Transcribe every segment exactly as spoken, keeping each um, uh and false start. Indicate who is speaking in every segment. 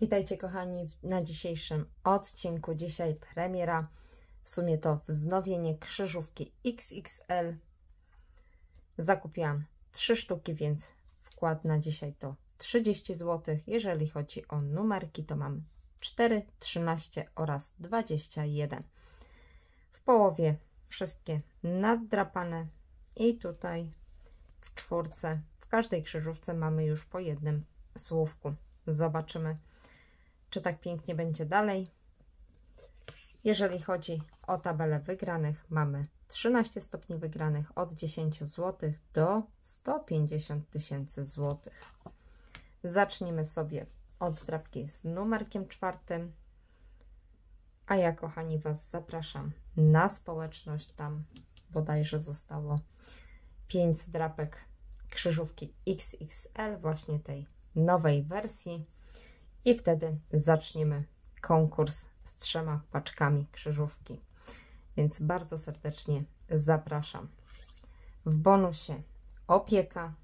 Speaker 1: Witajcie kochani na dzisiejszym odcinku. Dzisiaj premiera, w sumie to wznowienie krzyżówki X X L. Zakupiłam trzy sztuki, więc wkład na dzisiaj to trzydzieści złotych. Jeżeli chodzi o numerki, to mam cztery, trzynaście oraz dwadzieścia jeden. W połowie wszystkie naddrapane i tutaj w czwórce, w każdej krzyżówce mamy już po jednym słówku. Zobaczymy, czy tak pięknie będzie dalej. Jeżeli chodzi o tabelę wygranych, mamy trzynaście stopni wygranych od dziesięć złotych do stu pięćdziesięciu tysięcy złotych. Zaczniemy sobie od zdrabki z numerkiem czwartym. A ja, kochani, Was zapraszam na społeczność. Tam bodajże zostało pięć zdrabek krzyżówki X X L, właśnie tej nowej wersji. I wtedy zaczniemy konkurs z trzema paczkami krzyżówki. Więc bardzo serdecznie zapraszam. W bonusie opieka,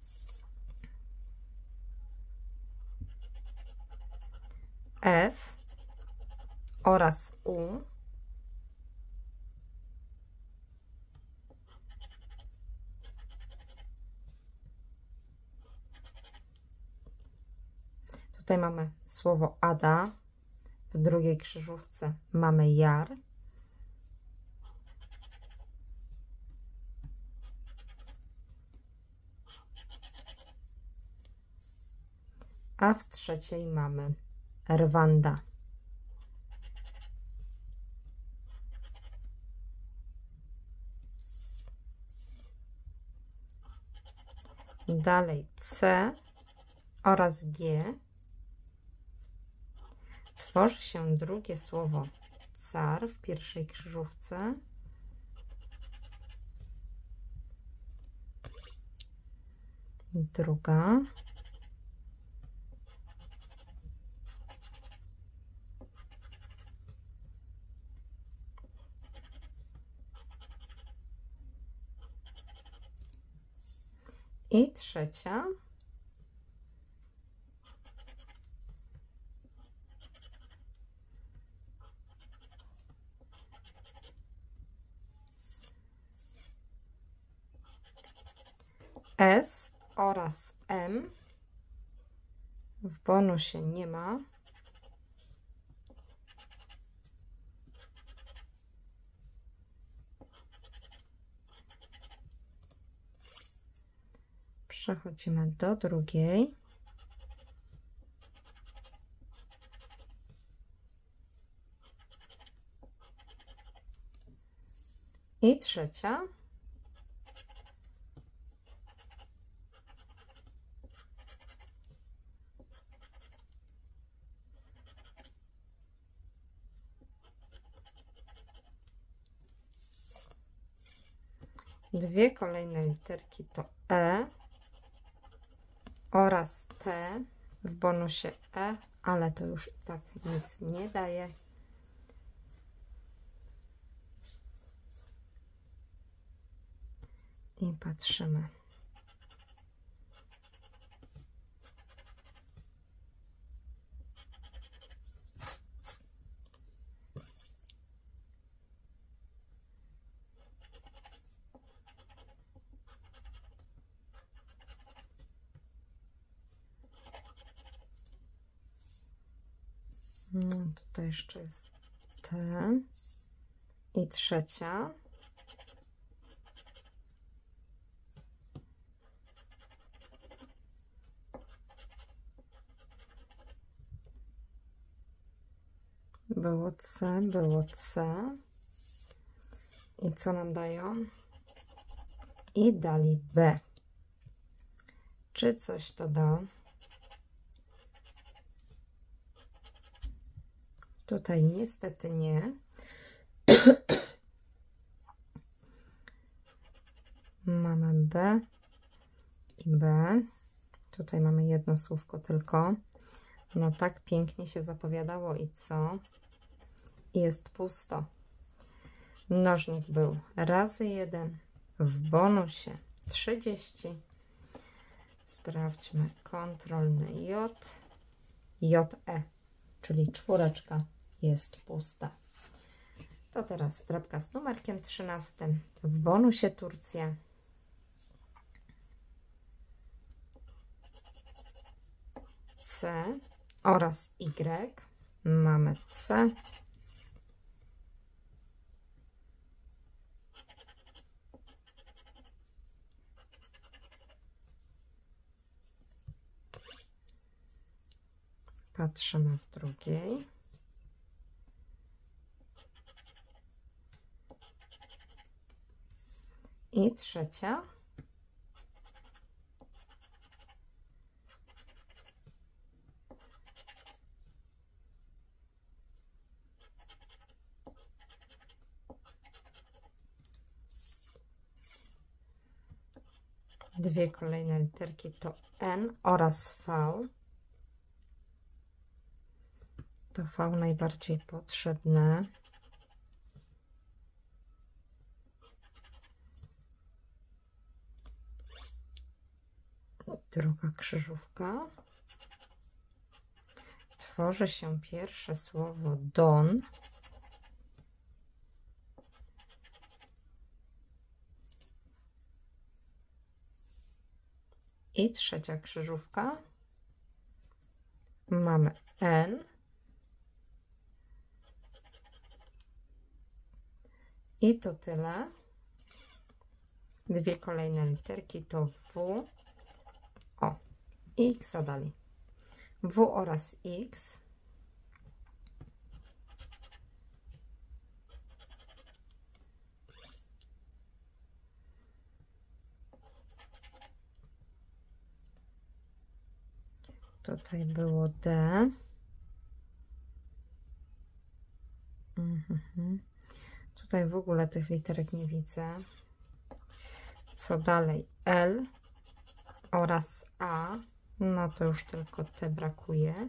Speaker 1: F oraz U, tutaj mamy słowo Ada, w drugiej krzyżówce mamy jar, a w trzeciej mamy Rwanda. Dalej C oraz G. Tworzy się drugie słowo car w pierwszej krzyżówce. Druga. I trzecia. S oraz M. W bonusie nie ma. Przechodzimy do drugiej. I trzecia. Dwie kolejne literki to E oraz T, w bonusie E, ale to już i tak nic nie daje. I patrzymy. No, tutaj jeszcze jest T i trzecia. Było C, było C. I co nam dają? I dali B. Czy coś to da? Tutaj niestety nie. Mamy B i B. Tutaj mamy jedno słówko tylko. No tak pięknie się zapowiadało i co? Jest pusto. Mnożnik był razy jeden, w bonusie trzydzieści. Sprawdźmy kontrolny J, J E. czyli czwóreczka jest pusta. To teraz zdrabka z numerkiem trzynastym. W bonusie Turcja. C oraz Y. Mamy C. Patrzymy w drugiej. I trzecia. Dwie kolejne literki to N oraz V. To V najbardziej potrzebne. Druga krzyżówka. Tworzy się pierwsze słowo Don. I trzecia krzyżówka. Mamy N. I to tyle. Dwie kolejne literki to W. O, i X zadali. W oraz X. Tutaj było D. Mhm. Tutaj w ogóle tych literek nie widzę. Co dalej? L oraz A. No to już tylko T brakuje.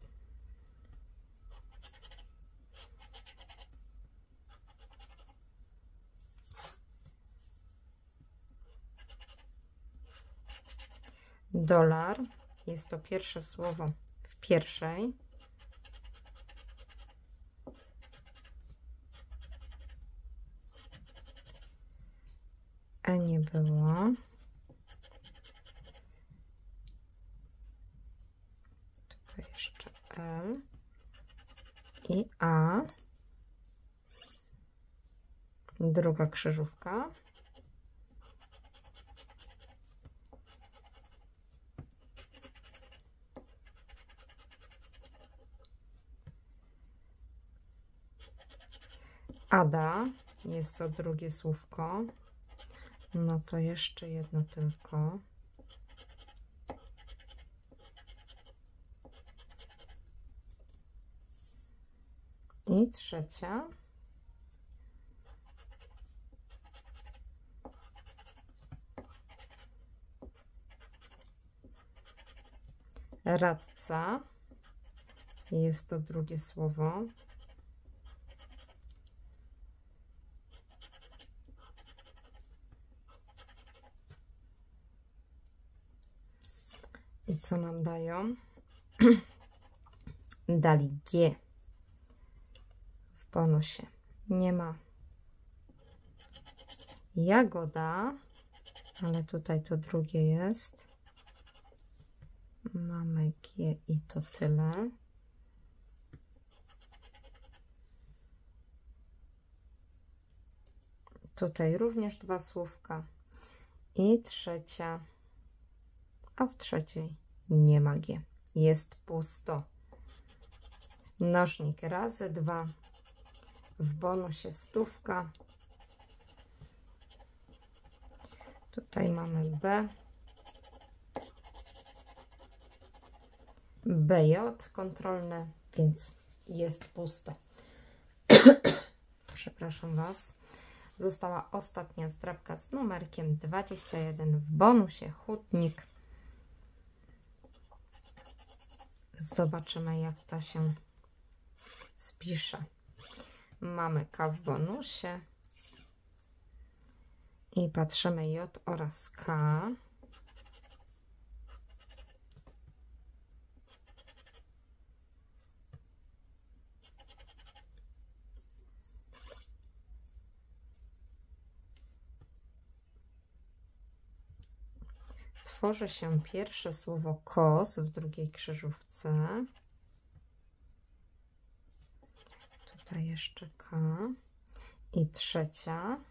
Speaker 1: Dolar. Jest to pierwsze słowo w pierwszej. E nie było. Tutaj jeszcze L i A. Druga krzyżówka. Ada. Jest to drugie słówko. No to jeszcze jedno tylko. I trzecia. Radca. Jest to drugie słowo. I co nam dają? Dali G. W bonusie nie ma jagoda, ale tutaj to drugie jest. Mamy G i to tyle. Tutaj również dwa słówka. I trzecia. A w trzeciej nie ma G. Jest pusto. Mnożnik razy dwa. W bonusie stówka. Tutaj mamy B. B J kontrolne, więc jest pusto. Przepraszam Was. Została ostatnia zdrabka z numerkiem dwadzieścia jeden w bonusie hutnik. Zobaczymy, jak ta się spisze. Mamy K w bonusie i patrzymy J oraz K. tworzy się pierwsze słowo kos w drugiej krzyżówce. Tutaj jeszcze K. I trzecia.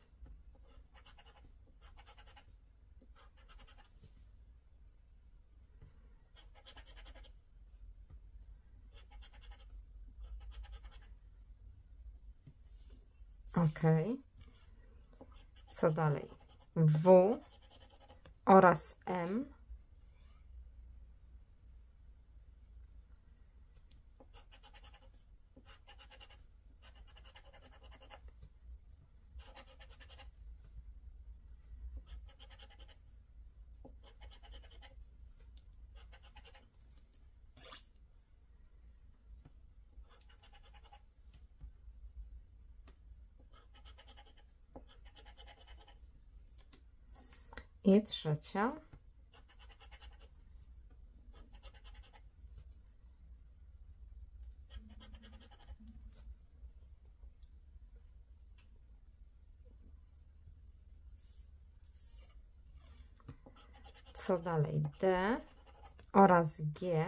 Speaker 1: Ok. Co dalej? W oraz M. I trzecia. Co dalej? D oraz G.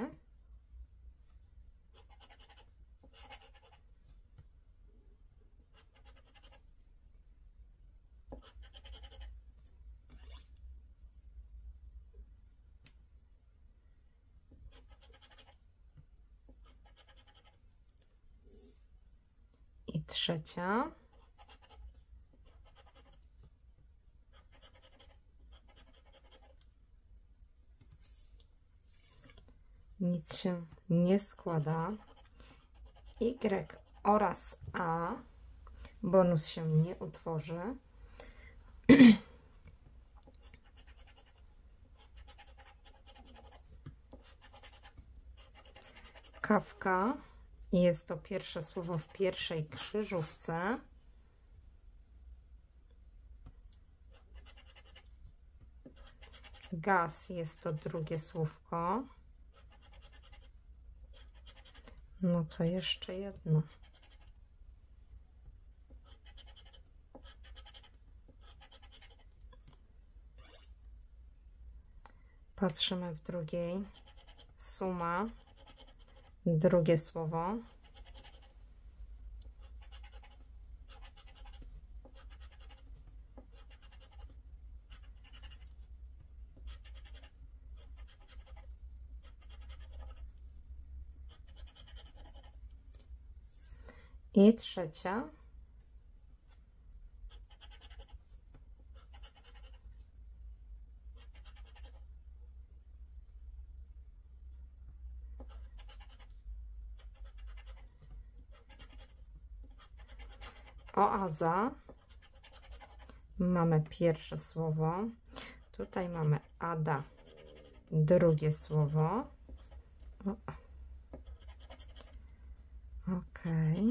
Speaker 1: I trzecia. Nic się nie składa. Y oraz A. Bonus się nie utworzy. Kawka. Jest to pierwsze słowo w pierwszej krzyżówce. Gaz jest to drugie słówko. No to jeszcze jedno. Patrzymy w drugiej. Suma. Drugie słowo. I trzecia. Oaza. Mamy pierwsze słowo. Tutaj mamy Ada. Drugie słowo. Ok.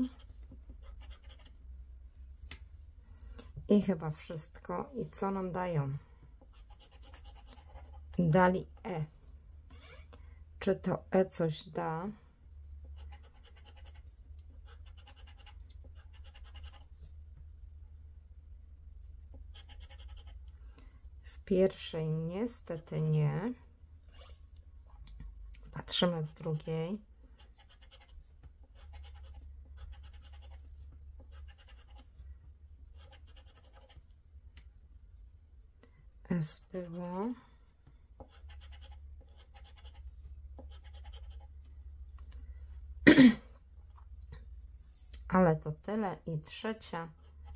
Speaker 1: I chyba wszystko. I co nam dają? Dali E. Czy to E coś da? W pierwszej niestety nie. Patrzymy w drugiej. S było. Ale to tyle. I trzecia.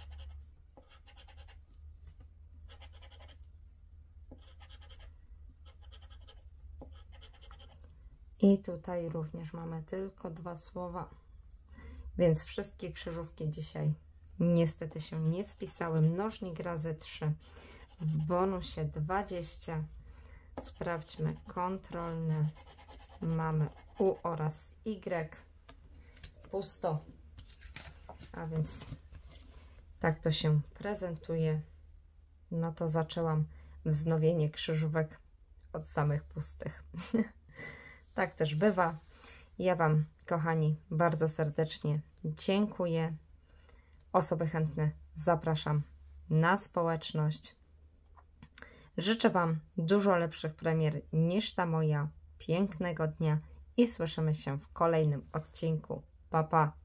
Speaker 1: I tutaj również mamy tylko dwa słowa. Więc wszystkie krzyżówki dzisiaj niestety się nie spisały. Mnożnik razy trzy. W bonusie dwadzieścia. Sprawdźmy kontrolny. Mamy U oraz Y. Pusto. A więc tak to się prezentuje. No to zaczęłam wznowienie krzyżówek od samych pustych. Tak też bywa. Ja Wam, kochani, bardzo serdecznie dziękuję. Osoby chętne zapraszam na społeczność. Życzę Wam dużo lepszych premier niż ta moja. Pięknego dnia i słyszymy się w kolejnym odcinku. Pa, pa!